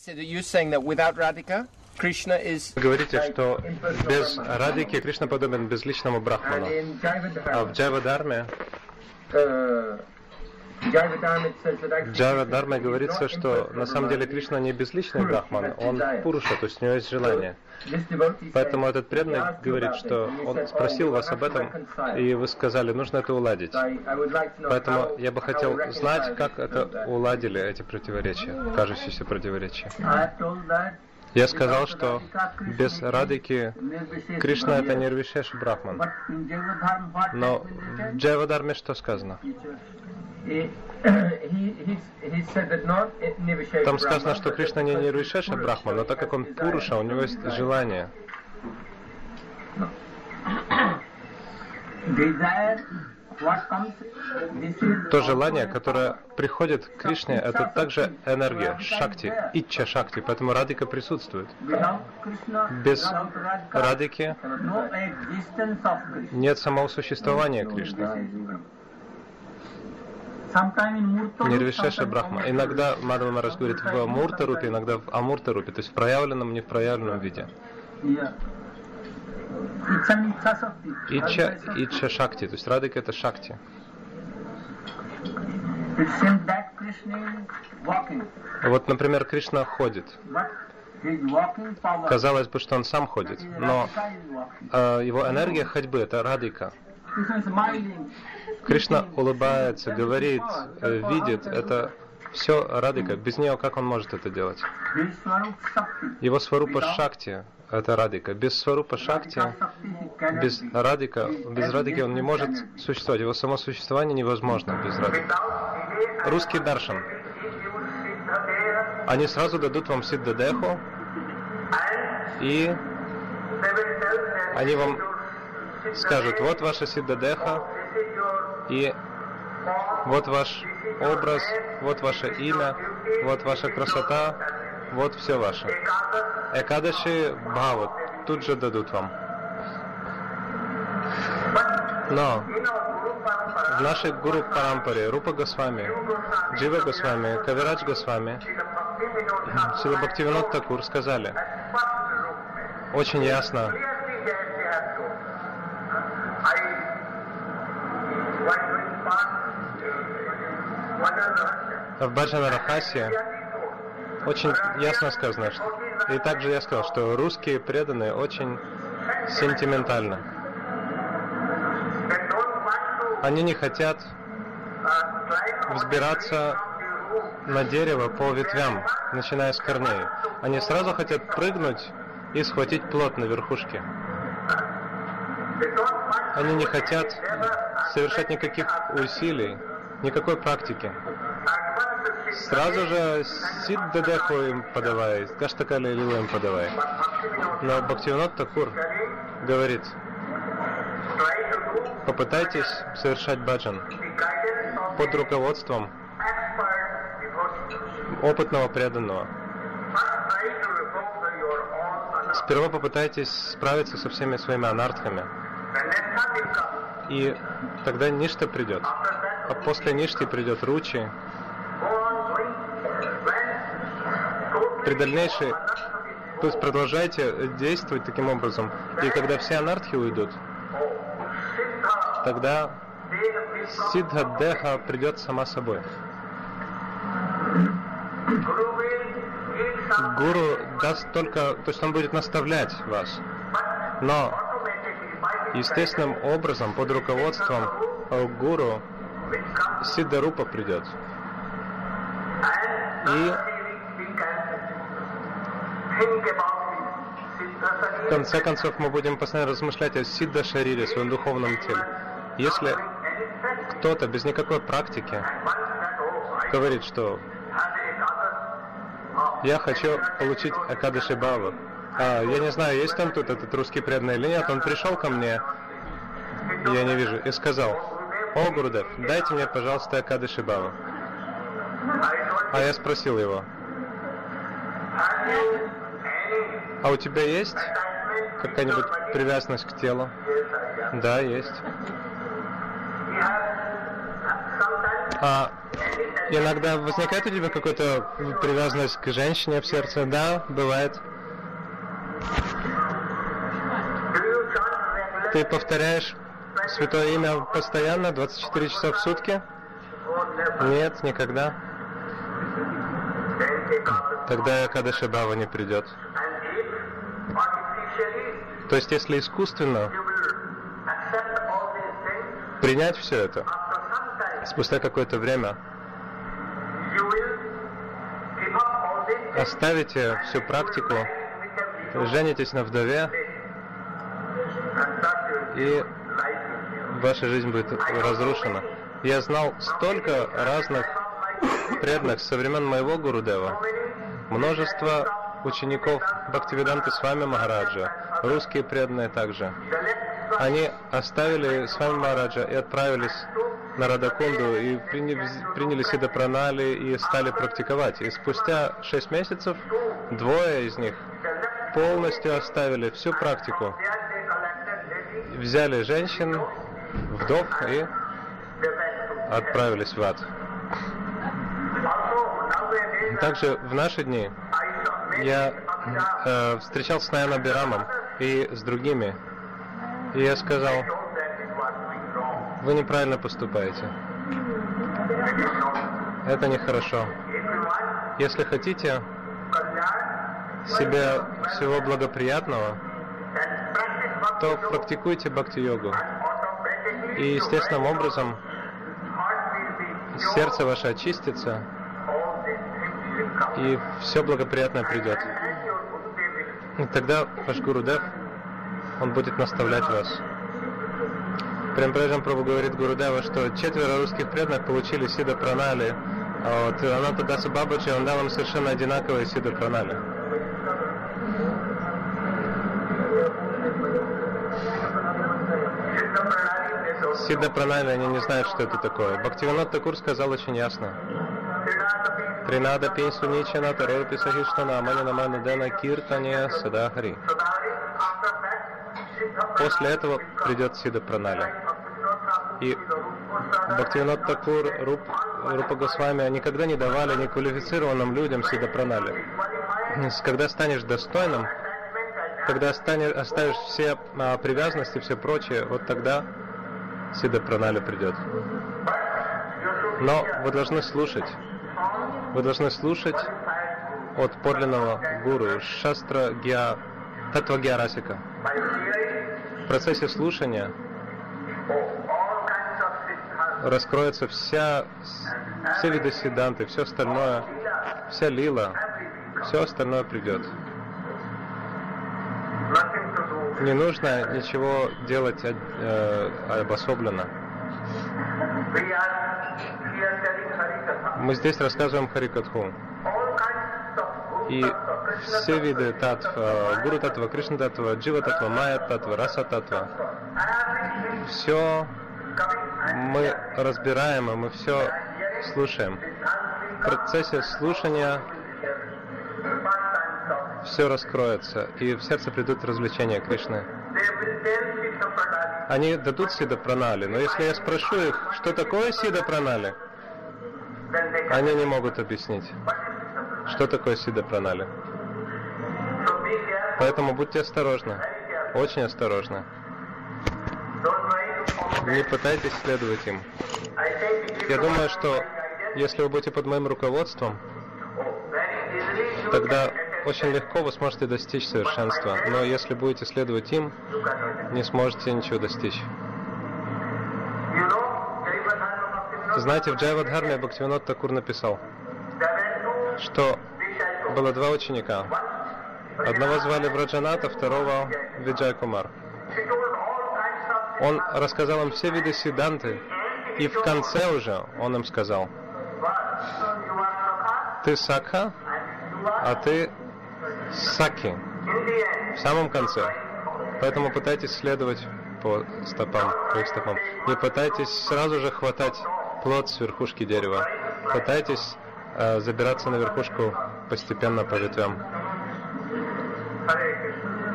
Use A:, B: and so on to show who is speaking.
A: Вы говорите, что без Радхики Кришна подобен безличному брахману. А в Джайва-дарме говорится, что на самом деле Кришна не безличный брахман, он пуруша, то есть у него есть желание. Поэтому этот преданный говорит, что он спросил вас об этом, и вы сказали, нужно это уладить. Поэтому я бы хотел знать, как это уладили, эти противоречия, кажущиеся противоречия. Я сказал, что без Радхики Кришна это нирвишеша брахман. Но в Джайва-дарме что сказано? Там сказано, что Кришна не нирвишеша брахман, но так как он пуруша, у него есть желание. То желание, которое приходит к Кришне, это также энергия, шакти, ичча шакти, поэтому Радхика присутствует. Без Радхики нет самого существования Кришны. Нирвишеша брахма. Иногда Мадхава Махарадж говорит в Мурта-рупе, иногда в Амурта-рупе, то есть в проявленном, не в проявленном виде. Ичча шакти, то есть Радхика это шакти. Вот, например, Кришна ходит. Казалось бы, что он сам ходит, но его энергия ходьбы это Радхика. Кришна улыбается, говорит, видит, это все Радхика. Без нее как он может это делать? Его сварупа шакти это Радхика. Без сварупа шакти, без Радхики он не может существовать. Его само существование невозможно без Радхики. Русский даршан. Они сразу дадут вам сиддадеху, и они вам скажут, вот ваша сиддадеха, и вот ваш образ, вот ваше имя, вот ваша красота, вот все ваше. Экадаши бхава тут же дадут вам. Но в нашей гуру парампаре Рупа Госвами, Джива Госвами, Кавирадж Госвами, Шрила Бхактивинод Такур сказали очень ясно, в Баджана Рахасе очень ясно сказано, что, и также я сказал, что русские преданные очень сентиментальны. Они не хотят взбираться на дерево по ветвям, начиная с корней. Они сразу хотят прыгнуть и схватить плод на верхушке. Они не хотят совершать никаких усилий, никакой практики. Сразу же сиддадеху им подавай, каштакали лилу им подавай. Но Бхактивинод Такур говорит, попытайтесь совершать баджан под руководством опытного преданного. Сперва попытайтесь справиться со всеми своими анартхами, и тогда ништа придет. А после ништы придет ручи. При дальнейшей, то есть продолжайте действовать таким образом, и когда все анартхи уйдут, тогда сиддха-деха придет сама собой. Гуру даст только, то есть он будет наставлять вас, но естественным образом, под руководством гуру, сиддха-рупа придет. И в конце концов мы будем постоянно размышлять о сиддха-шарире, своем духовном теле. Если кто-то без никакой практики говорит, что я хочу получить Экадаши Бхаву, я не знаю, есть там тут этот русский преданный или нет, он пришел ко мне, я не вижу, и сказал, о, Гурудев, дайте мне, пожалуйста, Экадаши Бхаву. А я спросил его, а у тебя есть какая-нибудь привязанность к телу? Да, есть. Иногда возникает у тебя какая-то привязанность к женщине в сердце? Да, бывает. Ты повторяешь святое имя постоянно, 24 часа в сутки? Нет, никогда. Тогда Экадаши Бхава не придет. То есть, если искусственно принять все это, спустя какое-то время оставите всю практику, женитесь на вдове, и ваша жизнь будет разрушена. Я знал столько разных преданных со времен моего Гурудева, множество учеников Бхактивиданты Свами Махараджа, русские преданные также. Они оставили Свами Махараджа и отправились на Радакунду и приняли Сиддхапранали и стали практиковать. И спустя 6 месяцев двое из них полностью оставили всю практику. Взяли женщин, вдов и отправились в ад. Также в наши дни я встречался с Наяна Бирамом и с другими, и я сказал: вы неправильно поступаете. Это нехорошо. Если хотите себе всего благоприятного, то практикуйте бхакти-йогу. И естественным образом сердце ваше очистится, и все благоприятное придет. И тогда ваш Гурудев, он будет наставлять вас. Прямпраджан Прабху говорит Гурудева, что 4 русских преданных получили Сиддхапранали, а вот Анантадаса Бабаджи, он дал им совершенно одинаковые Сиддхапранали. Сиддхапранали, они не знают, что это такое. Бхактивинод Такур сказал очень ясно. Тринада пень суничана тарорпи сахиштана аманина манудена киртане садахари. После этого придет Сиддхапранали. И Бхактивинод Такур, Рупа Госвами никогда не давали неквалифицированным людям Сиддхапранали. Когда станешь достойным, когда оставишь все привязанности, все прочее, вот тогда Сиддхапранали придет. Но вы должны слушать. Вы должны слушать от подлинного гуру, Шастра Гья, Татва Гья Расика. В процессе слушания раскроется все виды сиддханты, все остальное, вся лила, все остальное придет. Не нужно ничего делать обособленно. Мы здесь рассказываем Харикатху. И все виды татв, Гуру татва, Кришна татва, Джива татва, Майя татва, Раса татва, все мы разбираем, и мы все слушаем. В процессе слушания все раскроется, и в сердце придут развлечения Кришны. Они дадут Сиддхапранали, но если я спрошу их, что такое Сиддхапранали, они не могут объяснить, что такое Сиддхапранали. Поэтому будьте осторожны, очень осторожны. Не пытайтесь следовать им. Я думаю, что если вы будете под моим руководством, тогда очень легко вы сможете достичь совершенства. Но если будете следовать им, не сможете ничего достичь. Знаете, в Джайавадхарме Бхактивинод Такур написал, что было 2 ученика. Одного звали Враджаната, второго Виджай Кумар. Он рассказал им все виды сиддханты, и в конце уже он им сказал: ты Сакха, а ты Саки. В самом конце. Поэтому пытайтесь следовать по их стопам. Не пытайтесь сразу же хватать плод с верхушки дерева. Пытайтесь забираться на верхушку постепенно по ветвям.